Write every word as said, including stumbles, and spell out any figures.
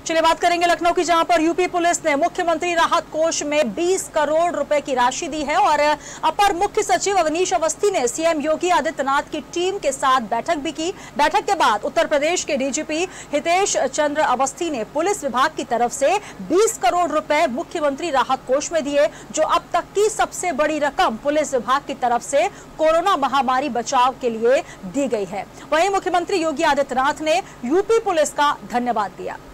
चलिए बात करेंगे लखनऊ की, जहां पर यूपी पुलिस ने मुख्यमंत्री राहत कोष में बीस करोड़ रुपए की राशि दी है और अपर मुख्य सचिव अवनीश अवस्थी ने सीएम योगी आदित्यनाथ की टीम के साथ बैठक भी की। बैठक के बाद उत्तर प्रदेश के डीजीपी हितेश चंद्र अवस्थी ने पुलिस विभाग की तरफ से बीस करोड़ रुपए मुख्यमंत्री राहत कोष में दिए, जो अब तक की सबसे बड़ी रकम पुलिस विभाग की तरफ से कोरोना महामारी बचाव के लिए दी गई है। वहीं मुख्यमंत्री योगी आदित्यनाथ ने यूपी पुलिस का धन्यवाद दिया।